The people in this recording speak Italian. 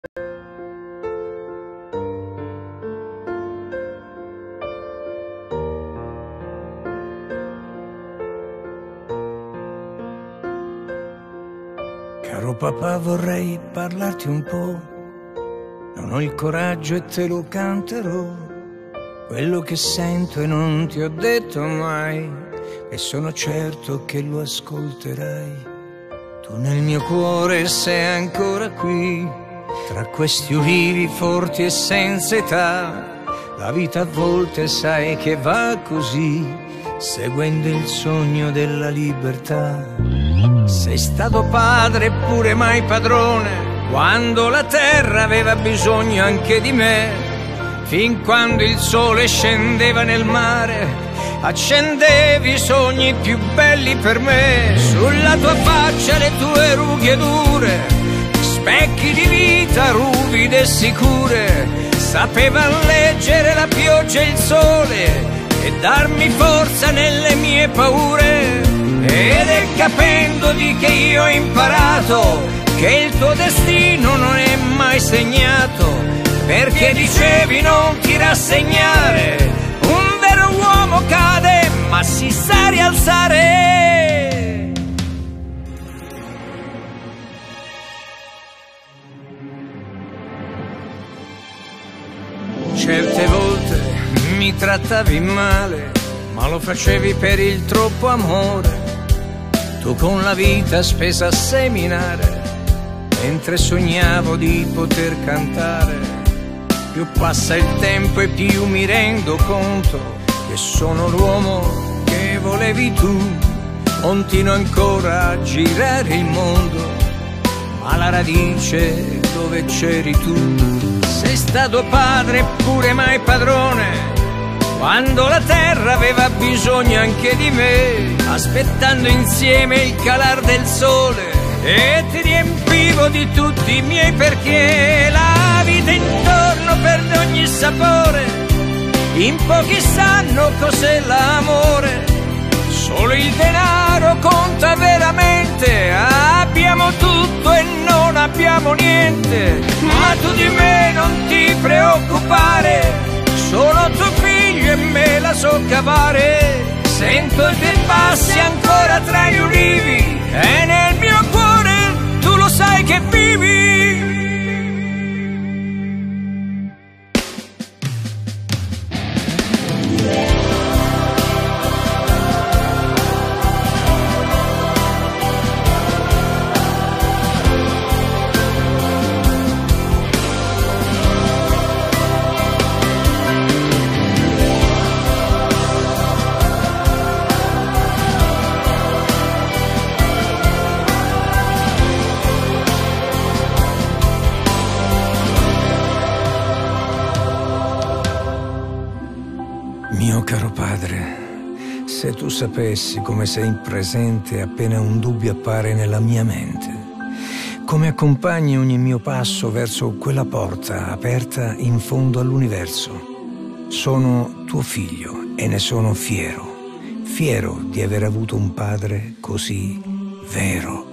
Caro papà, vorrei parlarti un po', non ho il coraggio e te lo canterò, quello che sento e non ti ho detto mai, e sono certo che lo ascolterai. Tu nel mio cuore sei ancora qui, tra questi ulivi forti e senza età. La vita a volte sai che va così, seguendo il sogno della libertà. Sei stato padre eppure mai padrone, quando la terra aveva bisogno anche di me. Fin quando il sole scendeva nel mare, accendevi i sogni più belli per me. Sulla tua faccia le tue rughe dure, specchi di vita ruvide e sicure, sapevan leggere la pioggia e il sole e darmi forza nelle mie paure. Ed è capendoti che io ho imparato che il tuo destino non è mai segnato, perché dicevi non ti rassegnare, un vero uomo cade ma si sa rialzare. Certe volte mi trattavi male, ma lo facevi per il troppo amore. Tu con la vita spesa a seminare, mentre sognavo di poter cantare. Più passa il tempo e più mi rendo conto che sono l'uomo che volevi tu. Continuo ancora a girare il mondo, ma la radice dove c'eri tu. Sei stato padre eppure mai padrone, quando la terra aveva bisogno anche di me, aspettando insieme il calar del sole, e ti riempivo di tutti i miei perché. La vita intorno perde ogni sapore, in pochi sanno cos'è l'amore, solo il denaro conta veramente. Abbiamo tutto e non abbiamo niente, ma tu di me non ti preoccupare, sono tuo figlio e me la so cavare. Sento i tuoi passi ancora tra gli ulivi e nel mio cuore tu lo sai che vivi. Mio caro padre, se tu sapessi come sei presente appena un dubbio appare nella mia mente, come accompagni ogni mio passo verso quella porta aperta in fondo all'universo. Sono tuo figlio e ne sono fiero, fiero di aver avuto un padre così vero.